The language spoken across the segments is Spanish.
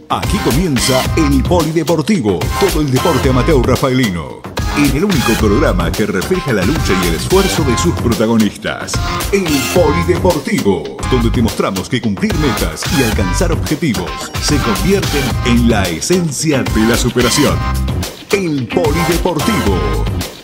Aquí comienza el Polideportivo, todo el deporte amateur rafaelino. En el único programa que refleja la lucha y el esfuerzo de sus protagonistas. El Polideportivo, donde te mostramos que cumplir metas y alcanzar objetivos se convierten en la esencia de la superación. El Polideportivo.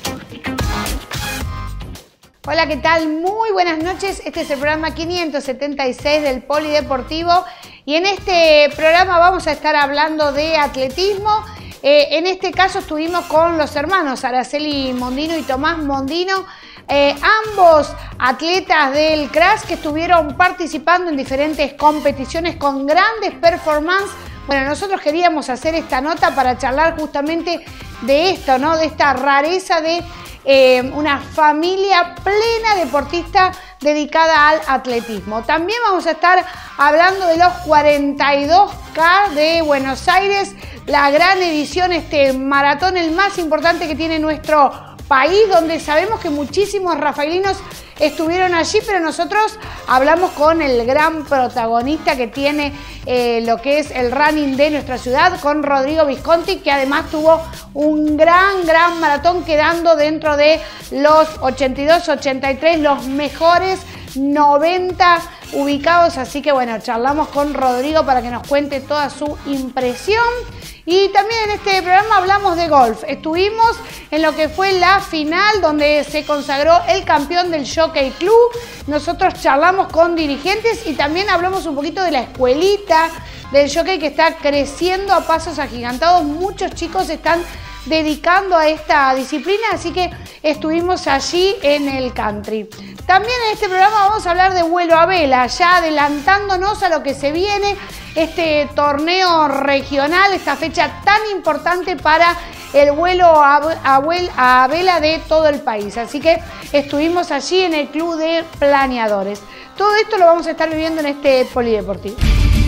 Hola, ¿qué tal? Muy buenas noches. Este es el programa 576 del Polideportivo y en este programa vamos a estar hablando de atletismo. En este caso estuvimos con los hermanos Araceli Mondino y Tomás Mondino, ambos atletas del CRAS que estuvieron participando en diferentes competiciones con grandes performances. Bueno, nosotros queríamos hacer esta nota para charlar justamente de esto, ¿no? De esta rareza de una familia plena deportista dedicada al atletismo. También vamos a estar hablando de los 42K de Buenos Aires, la gran edición, este maratón, el más importante que tiene nuestro país, donde sabemos que muchísimos rafaelinos estuvieron allí, pero nosotros hablamos con el gran protagonista que tiene lo que es el running de nuestra ciudad, con Rodrigo Visconti, que además tuvo un gran maratón, quedando dentro de los 82, 83, los mejores 90 ubicados. Así que bueno, charlamos con Rodrigo para que nos cuente toda su impresión. Y también en este programa hablamos de golf. Estuvimos en lo que fue la final donde se consagró el campeón del Jockey Club. Nosotros charlamos con dirigentes y también hablamos un poquito de la escuelita del jockey que está creciendo a pasos agigantados. Muchos chicos están dedicando a esta disciplina, así que estuvimos allí en el country. También en este programa vamos a hablar de vuelo a vela, ya adelantándonos a lo que se viene, este torneo regional, esta fecha tan importante para el vuelo a vela de todo el país. Así que estuvimos allí en el Club de Planeadores. Todo esto lo vamos a estar viviendo en este Polideportivo.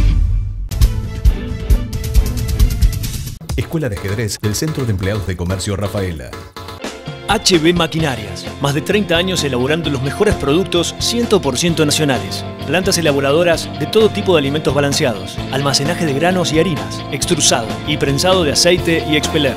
Escuela de Ajedrez del Centro de Empleados de Comercio Rafaela. HB Maquinarias, más de 30 años elaborando los mejores productos 100% nacionales. Plantas elaboradoras de todo tipo de alimentos balanceados, almacenaje de granos y harinas, extrusado y prensado de aceite y expeler.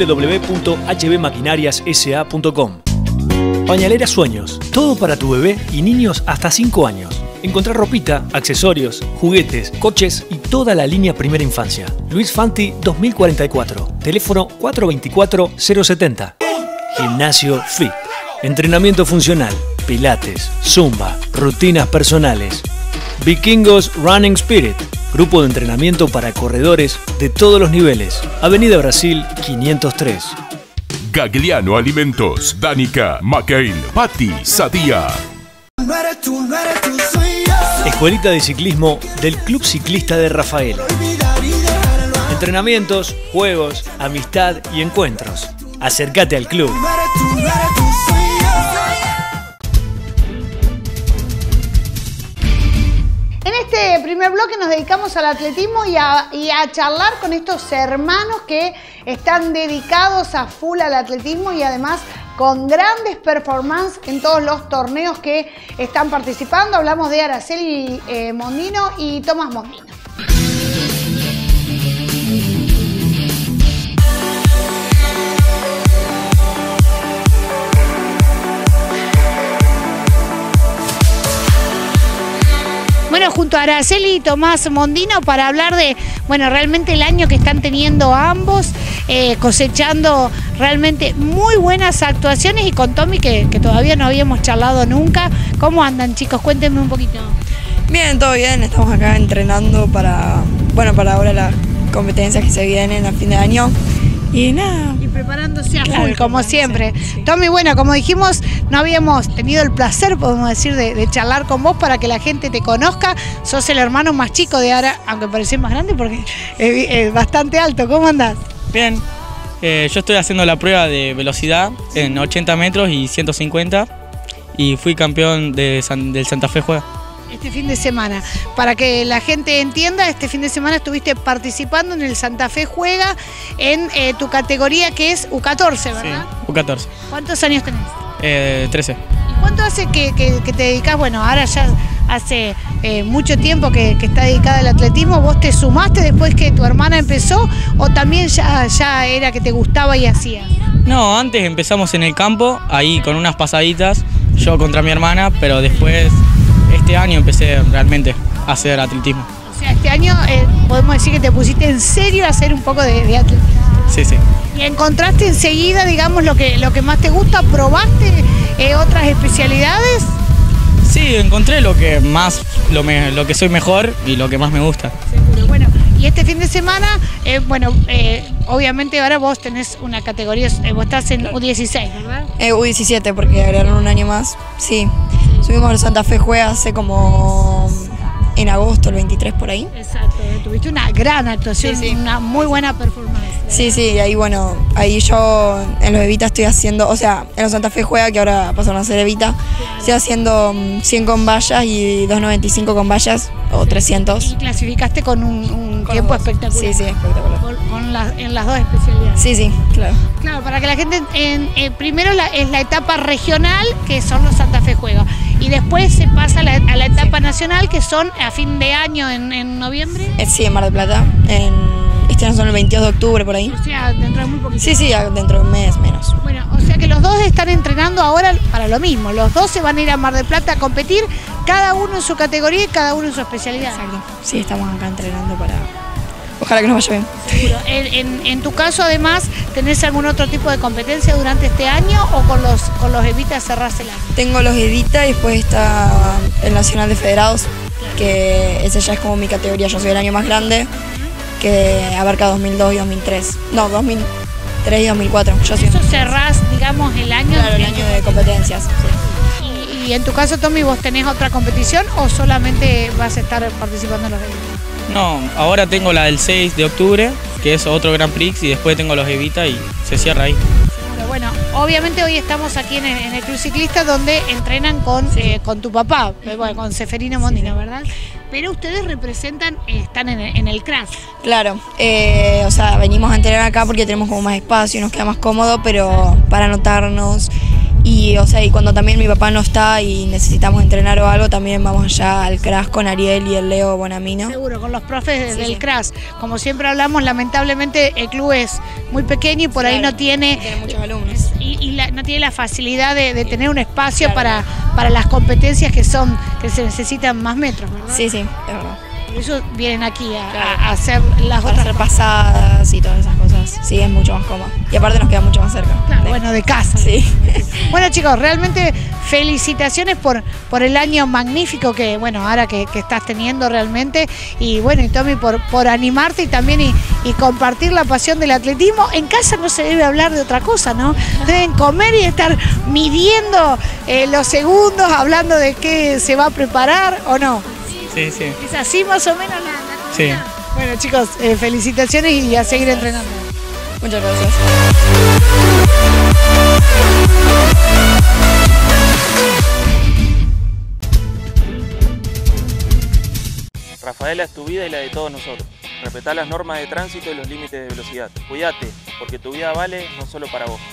www.hbmaquinariassa.com. Pañalera Sueños, todo para tu bebé y niños hasta 5 años. Encontrar ropita, accesorios, juguetes, coches y toda la línea Primera Infancia. Luis Fanti 2044, teléfono 424-070. Gimnasio Fit, entrenamiento funcional, pilates, zumba, rutinas personales. Vikingos Running Spirit, grupo de entrenamiento para corredores de todos los niveles. Avenida Brasil 503. Gagliano Alimentos, Danica, McCain, Patti, Sadía. Escuelita de ciclismo del Club Ciclista de Rafaela. Entrenamientos, juegos, amistad y encuentros. Acércate al club. En este primer bloque nos dedicamos al atletismo y a charlar con estos hermanos que están dedicados a full al atletismo y además con grandes performances en todos los torneos que están participando. Hablamos de Araceli Mondino y Tomás Mondino. Bueno, junto a Araceli y Tomás Mondino para hablar de, bueno, realmente el año que están teniendo ambos, cosechando realmente muy buenas actuaciones, y con Tommy que todavía no habíamos charlado nunca. ¿Cómo andan, chicos? Cuéntenme un poquito. Bien, todo bien, estamos acá entrenando para ahora las competencias que se vienen a fin de año. Y nada. Y preparándose a full, como siempre. Sí. Tommy, bueno, como dijimos, no habíamos tenido el placer, podemos decir, de charlar con vos para que la gente te conozca. Sos el hermano más chico de Ara, aunque parecés más grande porque es bastante alto. ¿Cómo andás? Bien. Yo estoy haciendo la prueba de velocidad en 80 metros y 150 y fui campeón del Santa Fe Juega. Este fin de semana, para que la gente entienda, este fin de semana estuviste participando en el Santa Fe Juega en tu categoría que es U14, ¿verdad? Sí, U14. ¿Cuántos años tenés? 13. ¿Y cuánto hace que te dedicas, bueno, ahora ya hace mucho tiempo que está dedicada al atletismo. ¿Vos te sumaste después que tu hermana empezó o también ya era que te gustaba y hacías? No, antes empezamos en el campo, ahí con unas pasaditas, yo contra mi hermana, pero después este año empecé realmente a hacer atletismo. O sea, este año podemos decir que te pusiste en serio a hacer un poco de atletismo. Sí, sí. ¿Y encontraste enseguida, digamos, lo que más te gusta? ¿Probaste otras especialidades? Sí, encontré lo que que soy mejor y lo que más me gusta. Seguro. Bueno, y este fin de semana, obviamente ahora vos tenés una categoría, vos estás en U16, ¿verdad? U17 porque agregaron un año más, sí. Subimos al Santa Fe Juega hace como en agosto, el 23 por ahí. Exacto, tuviste una gran actuación, sí, sí. Una muy buena performance. Sí, sí, ahí bueno, ahí yo en los Evita estoy haciendo, o sea, en los Santa Fe Juega, que ahora pasaron a ser Evita, estoy haciendo 100 con vallas y 2.95 con vallas, o 300. Y clasificaste con un tiempo espectacular. Sí, sí, espectacular. En las dos especialidades. Sí, sí, claro. Claro, para que la gente, primero es la etapa regional, que son los Santa Fe Juega, y después se pasa a la etapa nacional, que son a fin de año, en noviembre. Sí, en Mar del Plata, este año son el 22 de octubre, por ahí. O sea, dentro de muy poquito. Sí, sí, dentro de un mes menos. Bueno, o sea que los dos están entrenando ahora para lo mismo. Los dos se van a ir a Mar del Plata a competir, cada uno en su categoría y cada uno en su especialidad. Exacto. Sí, estamos acá entrenando para... Ojalá que nos vaya bien. Seguro. En tu caso, además, ¿tenés algún otro tipo de competencia durante este año o con los Evita cerrás el año? Tengo los Evita y después está el Nacional de Federados, que ese ya es como mi categoría. Yo soy el año más grande, que abarca 2002 y 2003. No, 2003 y 2004. Yo soy... Eso cerrás, digamos, el año. Claro, el año de competencias. Sí. Y en tu caso, Tommy, ¿vos tenés otra competición o solamente vas a estar participando en los Evita? No, ahora tengo la del 6 de octubre, que es otro Grand Prix, y después tengo los Evita y se cierra ahí. Bueno, obviamente hoy estamos aquí en el Club Ciclista, donde entrenan con tu papá, bueno, con Seferino Mondino, ¿verdad? Pero ustedes representan, están en el CRAS. Claro, o sea, venimos a entrenar acá porque tenemos como más espacio y nos queda más cómodo, pero para anotarnos. Y, o sea, y cuando también mi papá no está y necesitamos entrenar o algo, también vamos allá al CRAS con Ariel y el Leo Bonamino. Seguro, con los profes del CRAS. Como siempre hablamos, lamentablemente el club es muy pequeño y por ahí no tiene muchos alumnos. Y no tiene la facilidad de tener un espacio para las competencias que se necesitan más metros, ¿verdad? Sí, sí, es verdad. Por eso vienen aquí a hacer las otras hacer pasadas y todas esas cosas. Sí, es mucho más cómodo. Y aparte nos queda mucho más cerca. Claro, bueno, de casa. Sí. Bueno, chicos, realmente felicitaciones por el año magnífico que, bueno, ahora que estás teniendo realmente. Y bueno, y Tommy, por animarte y también y compartir la pasión del atletismo. En casa no se debe hablar de otra cosa, ¿no? Deben comer y estar midiendo los segundos, hablando de qué se va a preparar o no. Sí, sí. ¿Es así más o menos la Sí. Bueno, chicos, felicitaciones y a seguir entrenando. Muchas gracias. Rafaela es tu vida y la de todos nosotros. Respetá las normas de tránsito y los límites de velocidad. Cuídate, porque tu vida vale no solo para vos.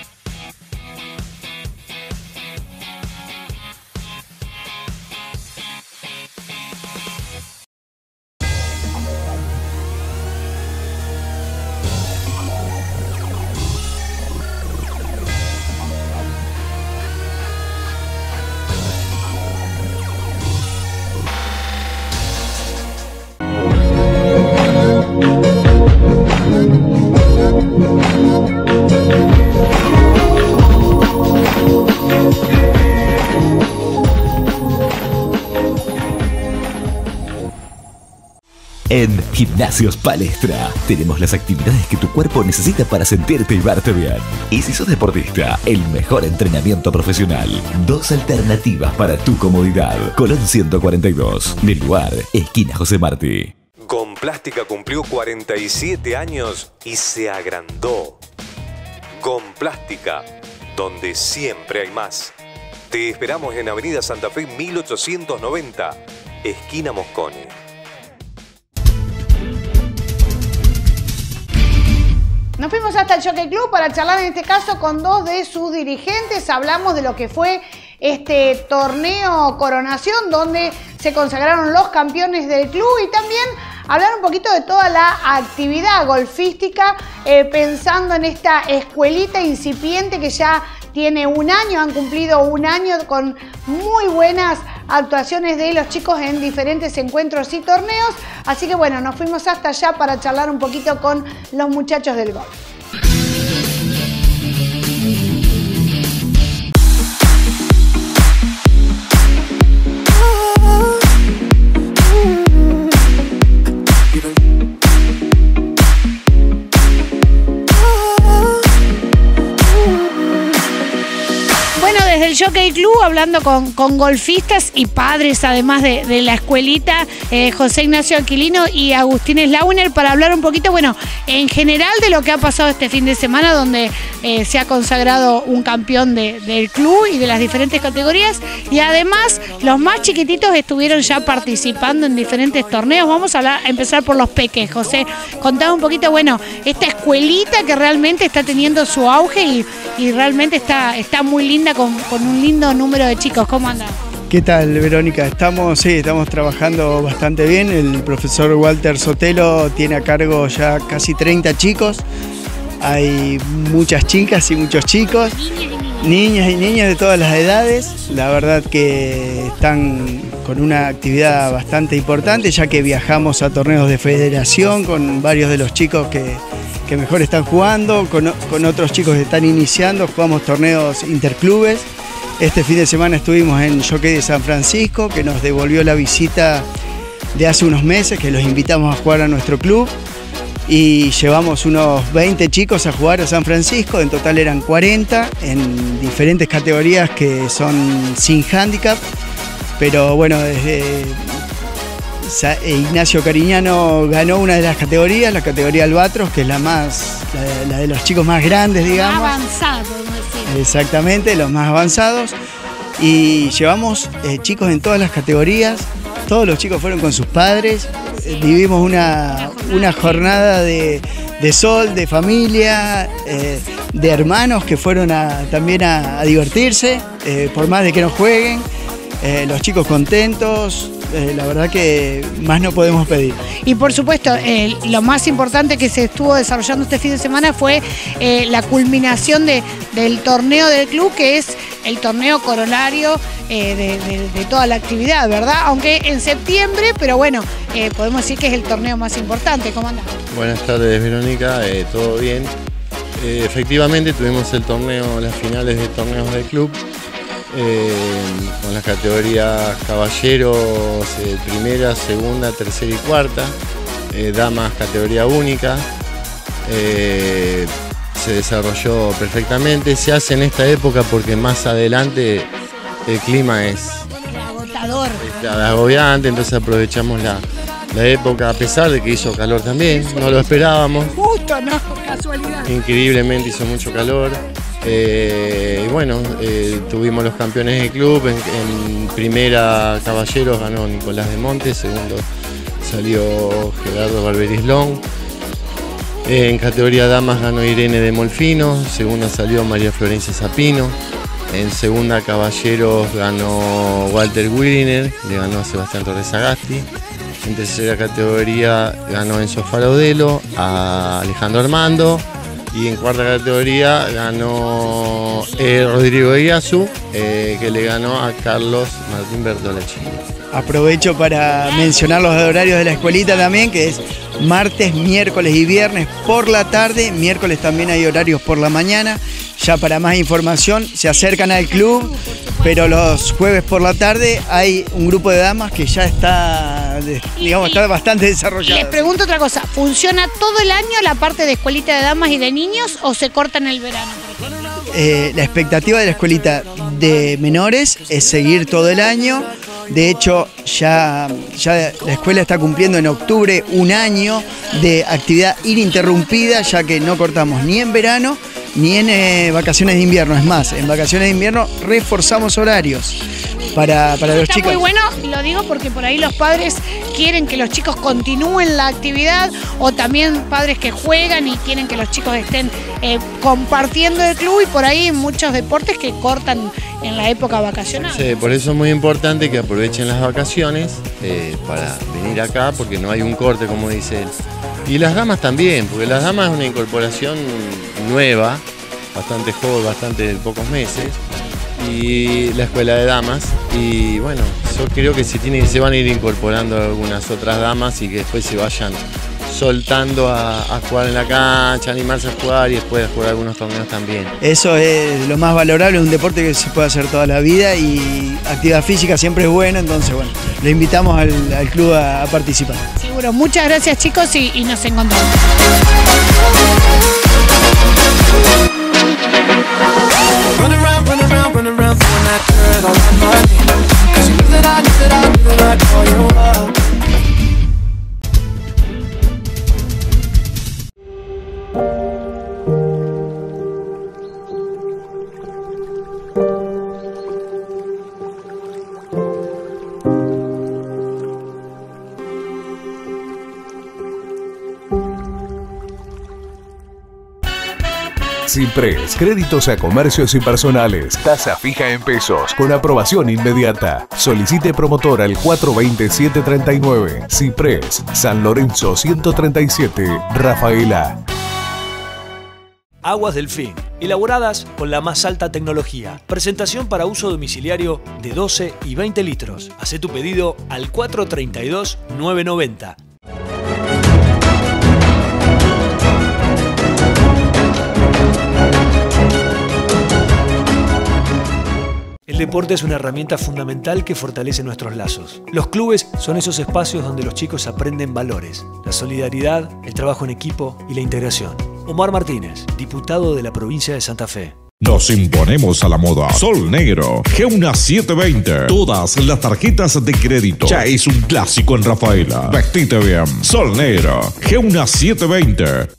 En Gimnasios Palestra tenemos las actividades que tu cuerpo necesita para sentirte y verte bien. Y si sos deportista, el mejor entrenamiento profesional. 2 alternativas para tu comodidad. Colón 142, del lugar, esquina José Martí. Gomplástica cumplió 47 años y se agrandó. Gomplástica, donde siempre hay más. Te esperamos en Avenida Santa Fe 1890, esquina Mosconi. Nos fuimos hasta el Jockey Club para charlar en este caso con 2 de sus dirigentes. Hablamos de lo que fue este torneo Coronación, donde se consagraron los campeones del club y también hablar un poquito de toda la actividad golfística, pensando en esta escuelita incipiente que ya tiene un año, han cumplido un año con muy buenas actuaciones de los chicos en diferentes encuentros y torneos. Así que bueno, nos fuimos hasta allá para charlar un poquito con los muchachos del golf. Desde el Jockey Club, hablando con golfistas y padres, además de la escuelita, José Ignacio Aquilino y Agustín Slauner, para hablar un poquito, bueno, en general de lo que ha pasado este fin de semana, donde se ha consagrado un campeón del club y de las diferentes categorías, y además los más chiquititos estuvieron ya participando en diferentes torneos. Vamos a empezar por los peques. José, contame un poquito, bueno, esta escuelita que realmente está teniendo su auge y realmente está muy linda con un lindo número de chicos. ¿Cómo andan? ¿Qué tal, Verónica? Estamos trabajando bastante bien. El profesor Walter Sotelo tiene a cargo ya casi 30 chicos. Hay muchas chicas y muchos chicos, niñas y niños de todas las edades. La verdad que están con una actividad bastante importante, ya que viajamos a torneos de federación con varios de los chicos que mejor están jugando, con otros chicos que están iniciando. Jugamos torneos interclubes. Este fin de semana estuvimos en Jockey de San Francisco, que nos devolvió la visita de hace unos meses, que los invitamos a jugar a nuestro club, y llevamos unos 20 chicos a jugar a San Francisco. En total eran 40 en diferentes categorías que son sin handicap, pero bueno, desde Ignacio Cariñano ganó una de las categorías, la categoría Albatros, que es la de los chicos más grandes, digamos. Más avanzado, podemos decir. Exactamente, los más avanzados. Y llevamos chicos en todas las categorías. Todos los chicos fueron con sus padres. Vivimos una jornada de sol, de familia, de hermanos que fueron también a divertirse, por más de que no jueguen. Los chicos contentos. La verdad que más no podemos pedir. Y por supuesto, lo más importante que se estuvo desarrollando este fin de semana fue la culminación del torneo del club, que es el torneo corolario de toda la actividad, ¿verdad? Aunque en septiembre, pero bueno, podemos decir que es el torneo más importante. ¿Cómo andás? Buenas tardes, Verónica, todo bien. Efectivamente tuvimos el torneo, las finales de torneos del club, con las categorías caballeros, primera, segunda, tercera y cuarta, damas categoría única. Se desarrolló perfectamente. Se hace en esta época porque más adelante el clima es agotador, agobiante, entonces aprovechamos la época, a pesar de que hizo calor también, no lo esperábamos. Justo, no, casualidad. Increíblemente hizo mucho calor. Y bueno, tuvimos los campeones del club. En primera caballeros ganó Nicolás de Monte, segundo salió Gerardo Barberislón. En categoría damas ganó Irene de Molfino, segunda salió María Florencia Zapino. En segunda caballeros ganó Walter Wiriner, le ganó a Sebastián Torres Agasti. En tercera categoría ganó Enzo Faraudelo, a Alejandro Armando. Y en cuarta categoría ganó Rodrigo Iazu, que le ganó a Carlos Martín Bertolacci. Aprovecho para mencionar los horarios de la escuelita también, que es martes, miércoles y viernes por la tarde. Miércoles también hay horarios por la mañana. Ya para más información se acercan al club, pero los jueves por la tarde hay un grupo de damas que ya está, digamos, está bastante desarrollado. Les pregunto otra cosa, ¿funciona todo el año la parte de escuelita de damas y de niños o se corta en el verano? La expectativa de la escuelita de menores es seguir todo el año. De hecho, ya la escuela está cumpliendo en octubre un año de actividad ininterrumpida, ya que no cortamos ni en verano ni en vacaciones de invierno. Es más, en vacaciones de invierno reforzamos horarios para los chicos. Está muy bueno, lo digo porque por ahí los padres quieren que los chicos continúen la actividad, o también padres que juegan y quieren que los chicos estén compartiendo el club y por ahí muchos deportes que cortan en la época vacacional. Sí, por eso es muy importante que aprovechen las vacaciones para venir acá, porque no hay un corte, como dice él. Y las damas también, porque las damas es una incorporación nueva, bastante joven, bastante de pocos meses, y la escuela de damas. Y bueno, yo creo que se van a ir incorporando algunas otras damas y que después se vayan soltando a jugar en la cancha, animarse a jugar y después a jugar algunos torneos también. Eso es lo más valorable, un deporte que se puede hacer toda la vida y actividad física siempre es buena, entonces bueno, le invitamos al club a participar. Seguro, muchas gracias chicos y nos encontramos. Cipres, créditos a comercios y personales, tasa fija en pesos, con aprobación inmediata. Solicite promotor al 420-739. Cipres, San Lorenzo 137, Rafaela. Aguas Delfín, elaboradas con la más alta tecnología. Presentación para uso domiciliario de 12 y 20 litros. Hacé tu pedido al 432-990. El deporte es una herramienta fundamental que fortalece nuestros lazos. Los clubes son esos espacios donde los chicos aprenden valores, la solidaridad, el trabajo en equipo y la integración. Omar Martínez, diputado de la provincia de Santa Fe. Nos imponemos a la moda. Sol Negro, Geuna 720. Todas las tarjetas de crédito. Ya es un clásico en Rafaela. Vestite bien. Sol Negro, Geuna 720.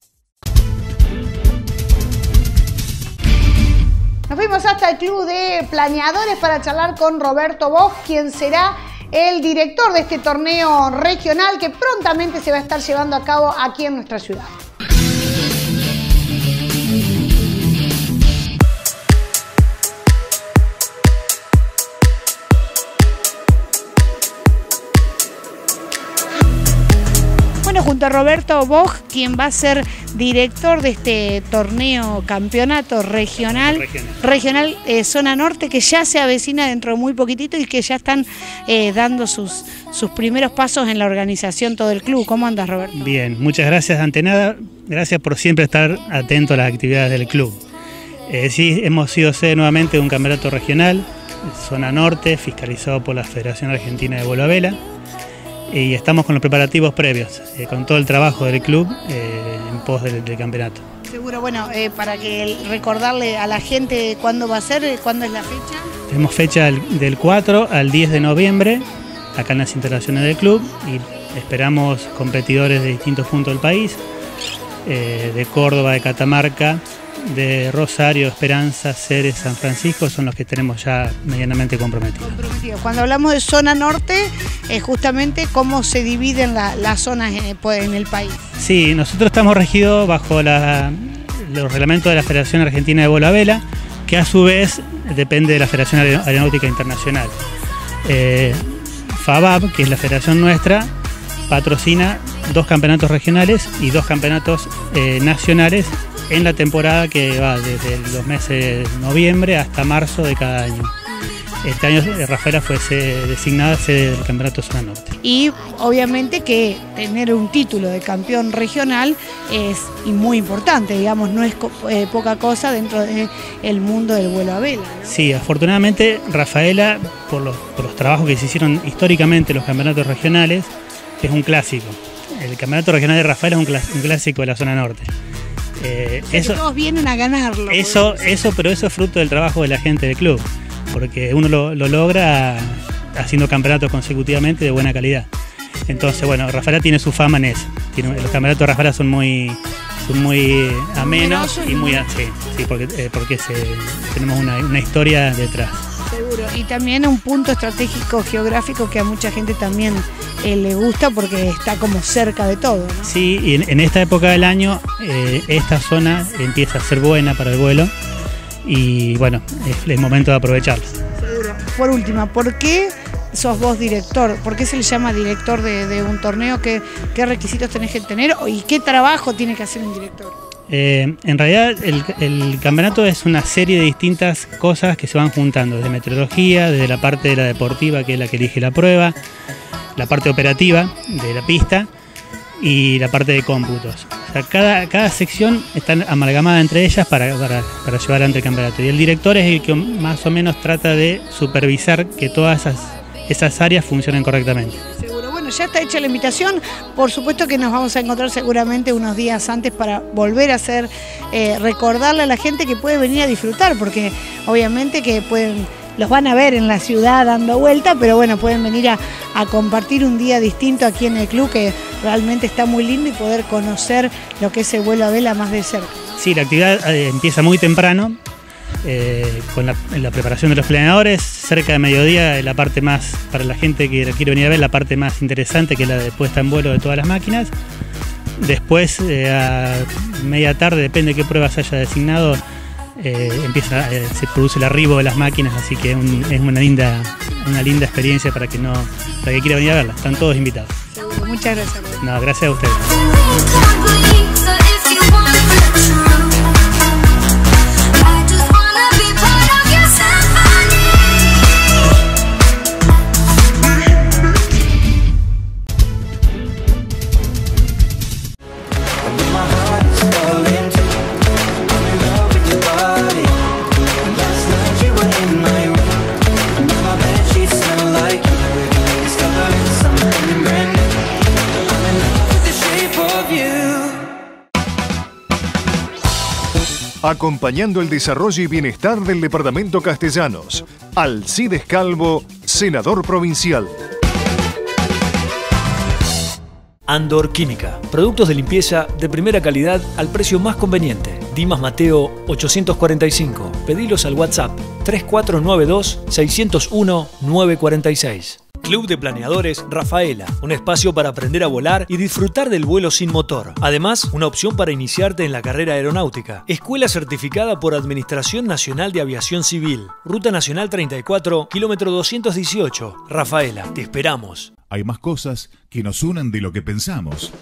Nos fuimos hasta el Club de Planeadores para charlar con Roberto Bosch, quien será el director de este torneo regional que prontamente se va a estar llevando a cabo aquí en nuestra ciudad. Junto a Roberto Bosch, quien va a ser director de este torneo campeonato regional Zona Norte, que ya se avecina dentro de muy poquitito y que ya están dando sus primeros pasos en la organización todo el club. ¿Cómo andas, Roberto? Bien, muchas gracias ante nada, gracias por siempre estar atento a las actividades del club. Sí, hemos sido sede nuevamente de un campeonato regional, Zona Norte, fiscalizado por la Federación Argentina de Vuelo a Vela. Y estamos con los preparativos previos, con todo el trabajo del club en pos del campeonato. Seguro, bueno, para que recordarle a la gente cuándo va a ser, cuándo es la fecha. Tenemos fecha del 4 al 10 de noviembre, acá en las instalaciones del club, y esperamos competidores de distintos puntos del país, de Córdoba, de Catamarca, de Rosario, Esperanza, Ceres, San Francisco, son los que tenemos ya medianamente comprometidos. Cuando hablamos de zona norte, es justamente cómo se dividen las zonas en el país. Sí, nosotros estamos regidos bajo los reglamentos de la Federación Argentina de Vuelo a Vela, que a su vez depende de la Federación Aeronáutica Internacional. FABAB, que es la federación nuestra, patrocina 2 campeonatos regionales y 2 campeonatos nacionales en la temporada que va desde los meses de noviembre hasta marzo de cada año. Este año Rafaela fue designada sede del Campeonato Zona Norte. Y obviamente que tener un título de campeón regional es muy importante, digamos, no es poca cosa dentro del mundo del vuelo a vela, ¿no? Sí, afortunadamente Rafaela, por los trabajos que se hicieron históricamente en los campeonatos regionales, es un clásico. El Campeonato Regional de Rafaela es un clásico de la Zona Norte. Eso, todos vienen a ganarlo. Pero eso es fruto del trabajo de la gente del club, porque uno lo logra haciendo campeonatos consecutivamente de buena calidad. Entonces, bueno, Rafaela tiene su fama en eso. Los campeonatos de Rafaela son muy amenos y muy... Sí, porque tenemos una historia detrás. Seguro, y también un punto estratégico geográfico que a mucha gente también le gusta porque está como cerca de todo, ¿no? Sí, y en esta época del año esta zona empieza a ser buena para el vuelo y bueno, es el momento de aprovecharla. Seguro. Por última, ¿por qué sos vos director? ¿Por qué se le llama director de un torneo? ¿Qué requisitos tenés que tener y qué trabajo tiene que hacer un director? En realidad el campeonato es una serie de distintas cosas que se van juntando, desde meteorología, desde la parte de la deportiva, que es la que elige la prueba, la parte operativa de la pista y la parte de cómputos. O sea, cada sección está amalgamada entre ellas para llevar adelante el campeonato. Y el director es el que más o menos trata de supervisar que todas esas áreas funcionen correctamente. Bueno, ya está hecha la invitación, por supuesto que nos vamos a encontrar seguramente unos días antes para volver a hacer, recordarle a la gente que puede venir a disfrutar, porque obviamente que los van a ver en la ciudad dando vuelta, pero bueno, pueden venir a compartir un día distinto aquí en el club, que realmente está muy lindo, y poder conocer lo que es el vuelo a vela más de cerca. Sí, la actividad empieza muy temprano, con la preparación de los planeadores, cerca de mediodía, la parte más, para la gente que quiere venir a ver, la parte más interesante, que es la de puesta en vuelo de todas las máquinas. Después, a media tarde, depende de qué pruebas haya designado, se produce el arribo de las máquinas, así que es una linda experiencia para que quiera venir a verla. Están todos invitados. Seguro, muchas gracias. No, gracias a ustedes. Acompañando el desarrollo y bienestar del departamento Castellanos. Alcides Calvo, senador provincial. Andor Química. Productos de limpieza de primera calidad al precio más conveniente. Dimas Mateo 845. Pedilos al WhatsApp 3492-601-946. Club de Planeadores Rafaela, un espacio para aprender a volar y disfrutar del vuelo sin motor. Además, una opción para iniciarte en la carrera aeronáutica. Escuela certificada por Administración Nacional de Aviación Civil. Ruta Nacional 34, kilómetro 218. Rafaela, te esperamos. Hay más cosas que nos unen de lo que pensamos.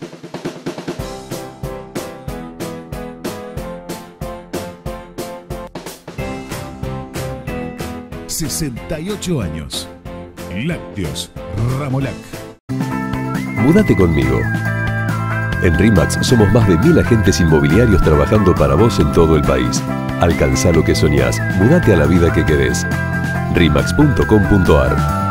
...68 años... Lácteos Ramolac. Múdate conmigo. En RIMAX somos más de 1000 agentes inmobiliarios trabajando para vos en todo el país. Alcanzá lo que soñás. Múdate a la vida que querés. rimax.com.ar.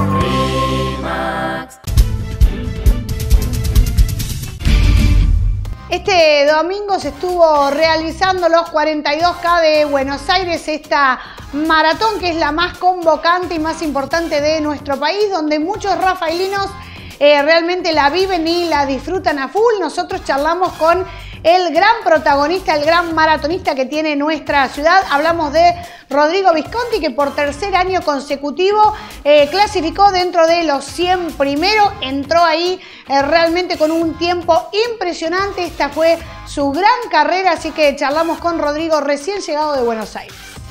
Este domingo se estuvo realizando los 42K de Buenos Aires, esta maratón que es la más convocante y más importante de nuestro país, donde muchos rafaelinos realmente la viven y la disfrutan a full. Nosotros charlamos con el gran protagonista, el gran maratonista que tiene nuestra ciudad. Hablamos de Rodrigo Visconti, que por tercer año consecutivo clasificó dentro de los 100 primeros. Entró ahí realmente con un tiempo impresionante. Esta fue su gran carrera, así que charlamos con Rodrigo, recién llegado de Buenos Aires.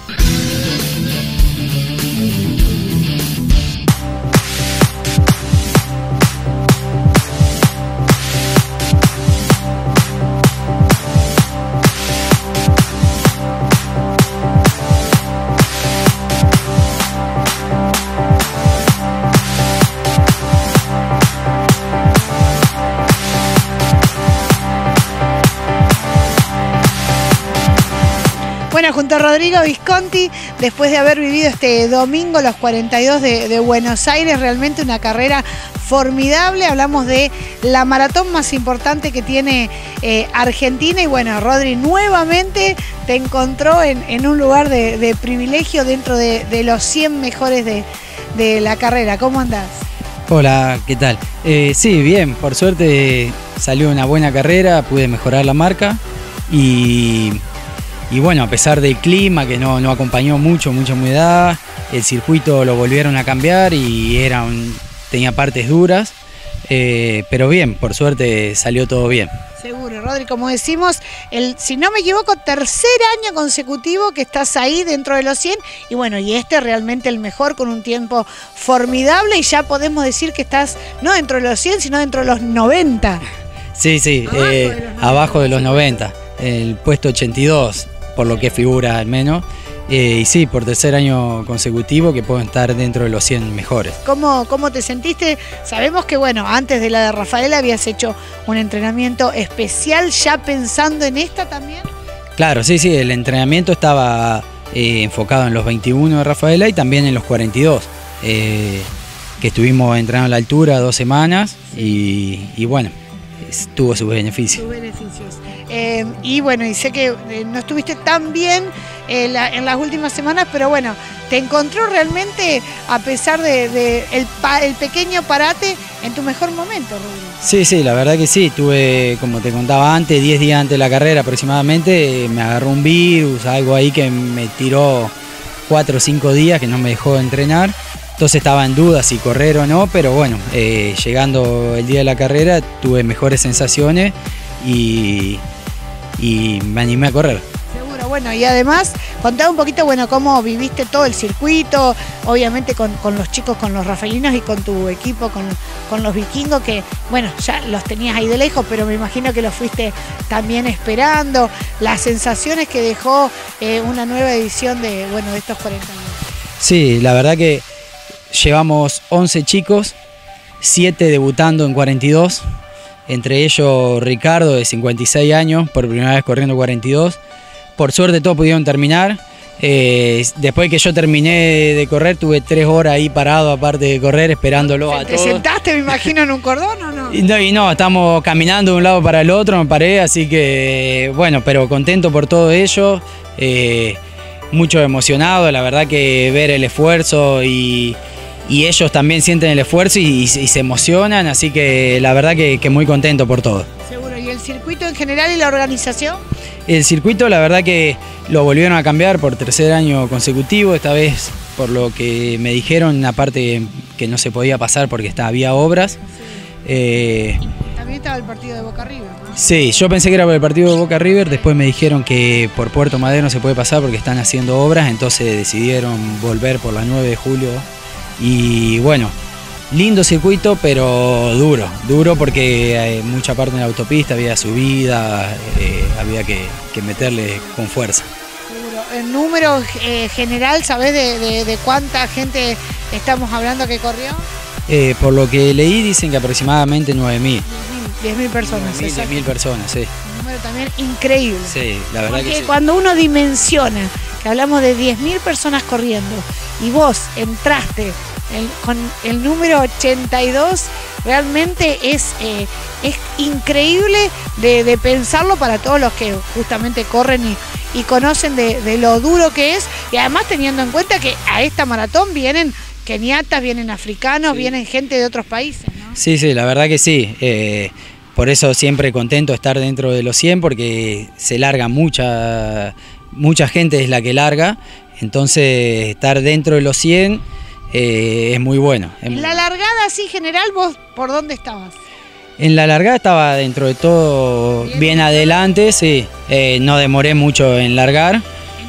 Bueno, junto a Rodrigo Visconti, después de haber vivido este domingo los 42 de Buenos Aires, realmente una carrera formidable. Hablamos de la maratón más importante que tiene Argentina. Y bueno, Rodri, nuevamente te encontró en un lugar de privilegio dentro de los 100 mejores de la carrera. ¿Cómo andás? Hola, ¿qué tal? Sí, bien, por suerte salió una buena carrera, pude mejorar la marca y Y bueno, a pesar del clima que no acompañó mucha humedad, el circuito lo volvieron a cambiar y tenía partes duras, pero bien, por suerte salió todo bien. Seguro, Rodri, como decimos, si no me equivoco, tercer año consecutivo que estás ahí dentro de los 100 y bueno, y realmente el mejor con un tiempo formidable y ya podemos decir que estás no dentro de los 100, sino dentro de los 90. Sí, abajo de los 90, el puesto 82, por lo que figura al menos. Y sí, por tercer año consecutivo que puedo estar dentro de los 100 mejores. ¿Cómo te sentiste? Sabemos que, bueno, antes de la de Rafaela habías hecho un entrenamiento especial, ya pensando en esta también. Claro, sí, el entrenamiento estaba enfocado en los 21 de Rafaela y también en los 42, que estuvimos entrenando a la altura 2 semanas y bueno, tuvo sus beneficios. Y bueno, y sé que no estuviste tan bien en las últimas semanas, pero bueno, te encontró realmente, a pesar de el pequeño parate, en tu mejor momento, Rubén. Sí, la verdad que sí, tuve, como te contaba antes, 10 días antes de la carrera aproximadamente, me agarró un virus, algo ahí que me tiró 4 o 5 días que no me dejó entrenar. Entonces estaba en duda si correr o no, pero bueno, llegando el día de la carrera tuve mejores sensaciones y me animé a correr. Seguro, bueno, y además contá un poquito, bueno, cómo viviste todo el circuito, obviamente con los chicos, con los rafaelinos y con tu equipo, con los vikingos, que bueno, ya los tenías ahí de lejos, pero me imagino que los fuiste también esperando, las sensaciones que dejó una nueva edición de estos 40 años. Sí, la verdad que llevamos 11 chicos, 7 debutando en 42, entre ellos Ricardo de 56 años, por primera vez corriendo 42. Por suerte todos pudieron terminar. Después que yo terminé de correr, tuve 3 horas ahí parado, aparte de correr, esperándolo a todos. ¿Te sentaste, me imagino, en un cordón o no? Y no, estamos caminando de un lado para el otro, me paré, así que bueno, pero contento por todo ello. Mucho emocionado, la verdad que ver el esfuerzo y ellos también sienten el esfuerzo y se emocionan, así que la verdad que muy contento por todo. Seguro, ¿y el circuito en general y la organización? El circuito la verdad que lo volvieron a cambiar por tercer año consecutivo, esta vez por lo que me dijeron, una parte que no se podía pasar porque había obras. Sí. También estaba el partido de Boca River, ¿no? Sí, yo pensé que era por el partido de Boca River, después me dijeron que por Puerto Madero no se puede pasar porque están haciendo obras, entonces decidieron volver por la 9 de julio. Y bueno, lindo circuito, pero duro porque mucha parte de la autopista, había subida, había que meterle con fuerza. Seguro. El número general, ¿sabés de cuánta gente estamos hablando que corrió? Por lo que leí dicen que aproximadamente 9.000. 10.000 personas. 10.000 personas, sí. Un número también increíble. Sí, la verdad porque que sí. Cuando uno dimensiona que hablamos de 10.000 personas corriendo y vos entraste con el número 82, realmente es increíble de pensarlo para todos los que justamente corren y conocen de lo duro que es, y además teniendo en cuenta que a esta maratón vienen keniatas, vienen africanos, sí, vienen gente de otros países, ¿no? Sí, la verdad que sí. Por eso siempre contento de estar dentro de los 100 porque se larga mucha gente es la que larga, entonces estar dentro de los 100 es muy bueno. En la largada así general, ¿vos por dónde estabas? En la largada estaba dentro de todo bien adelante, sí. No demoré mucho en largar.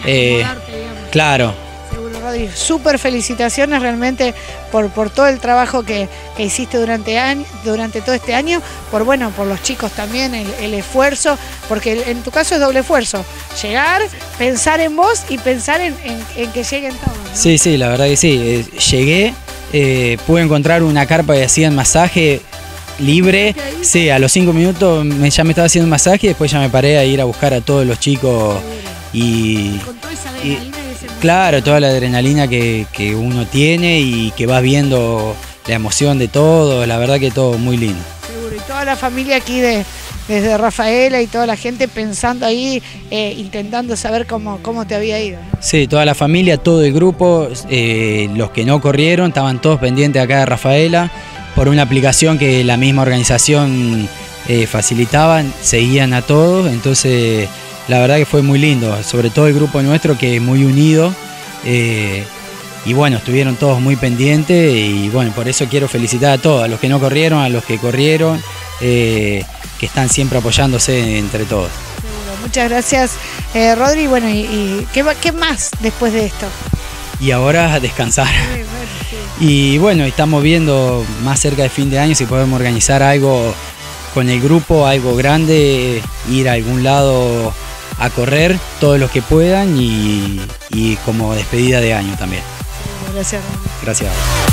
Claro. Seguro, Rodri. Súper felicitaciones realmente por todo el trabajo que hiciste durante todo este año, por los chicos también, el esfuerzo, porque en tu caso es doble esfuerzo. Llegar, pensar en vos y pensar en que lleguen todos, ¿no? Sí, la verdad que sí. Llegué, pude encontrar una carpa que hacían masaje libre. Sí, a los 5 minutos ya me estaba haciendo un masaje y después ya me paré a ir a buscar a todos los chicos. Con toda esa adrenalina claro, toda la adrenalina que uno tiene y que vas viendo la emoción de todo, la verdad que todo muy lindo. Seguro, y toda la familia aquí desde Rafaela y toda la gente pensando ahí, intentando saber cómo te había ido, ¿no? Sí, toda la familia, todo el grupo, los que no corrieron, estaban todos pendientes acá de Rafaela, por una aplicación que la misma organización facilitaba, seguían a todos, entonces la verdad que fue muy lindo, sobre todo el grupo nuestro que es muy unido. Y bueno, estuvieron todos muy pendientes y bueno, por eso quiero felicitar a todos, a los que no corrieron, a los que corrieron, que están siempre apoyándose entre todos. Muchas gracias, Rodri. Bueno, ¿y qué más después de esto? Y ahora a descansar. Y bueno, estamos viendo más cerca de fin de año si podemos organizar algo con el grupo, algo grande, ir a algún lado a correr, todos los que puedan y como despedida de año también. Gracias. Gracias.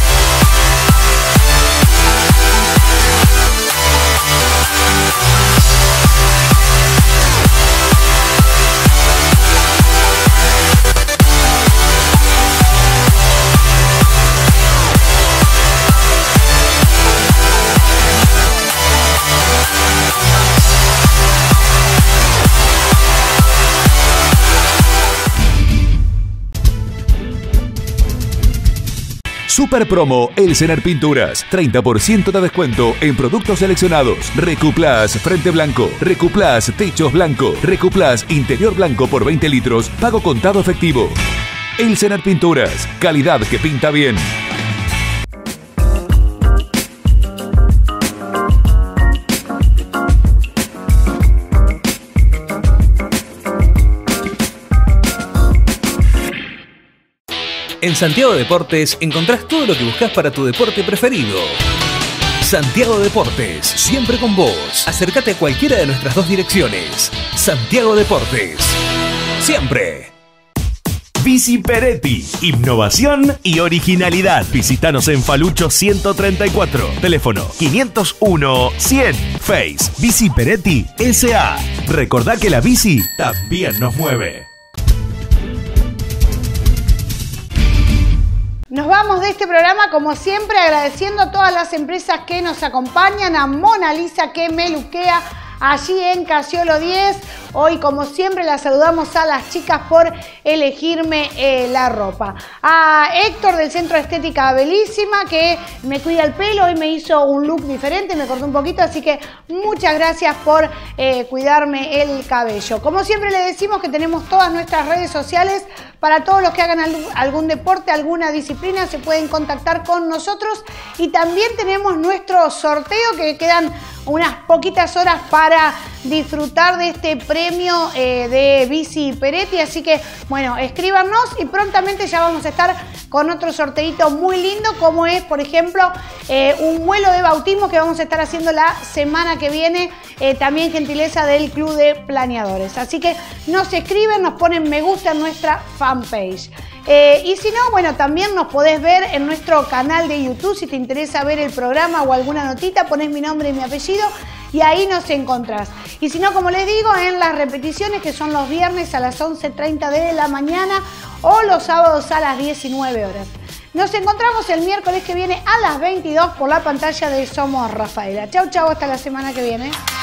Super promo El Cenar Pinturas, 30% de descuento en productos seleccionados. Recuplas frente blanco, Recuplas techos blanco, Recuplas interior blanco por 20 litros, pago contado efectivo. El Cenar Pinturas, calidad que pinta bien. En Santiago Deportes encontrás todo lo que buscas para tu deporte preferido. Santiago Deportes, siempre con vos. Acércate a cualquiera de nuestras 2 direcciones. Santiago Deportes, siempre. Bici Peretti, innovación y originalidad. Visítanos en Falucho 134, teléfono 501-100, Face, Bici Peretti S.A. Recordá que la bici también nos mueve. Nos vamos de este programa, como siempre, agradeciendo a todas las empresas que nos acompañan, a Mona Lisa que me luquea allí en Casiolo 10. Hoy, como siempre, las saludamos a las chicas por elegirme la ropa. A Héctor del Centro de Estética Belísima, que me cuida el pelo, hoy me hizo un look diferente, me cortó un poquito, así que muchas gracias por cuidarme el cabello. Como siempre le decimos que tenemos todas nuestras redes sociales para todos los que hagan algún deporte, alguna disciplina, se pueden contactar con nosotros. Y también tenemos nuestro sorteo, que quedan unas poquitas horas para disfrutar de este premio de Bici Peretti. Así que, bueno, escríbanos y prontamente ya vamos a estar con otro sorteito muy lindo, como es, por ejemplo, un vuelo de bautismo que vamos a estar haciendo la semana que viene, también gentileza del Club de Planeadores. Así que nos escriben, nos ponen me gusta en nuestra fanpage. Y si no, bueno, también nos podés ver en nuestro canal de YouTube. Si te interesa ver el programa o alguna notita, ponés mi nombre y mi apellido y ahí nos encontrás. Y si no, como les digo, en las repeticiones, que son los viernes a las 11:30 de la mañana o los sábados a las 19 horas. Nos encontramos el miércoles que viene a las 22 por la pantalla de Somos Rafaela. Chau, chau, hasta la semana que viene.